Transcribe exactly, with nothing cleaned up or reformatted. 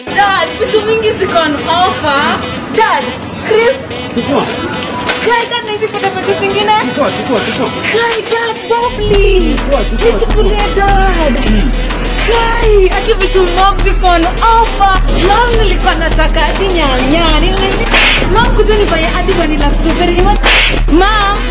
Dad, vitu mingi ziko on offer. Dad, Chris. Chukua. Kai dad na hizi pesa Chris nyingine? Chukua, chukua, chukua. Kai dad, Bobli. Chukua, chukua. Nichukulie dad. Kai, aki vitu mob ziko on offer. Mom nilikuwa nataka hadi nyanya. Mom kuja nipaye hadi vanilla strawberry. Mom,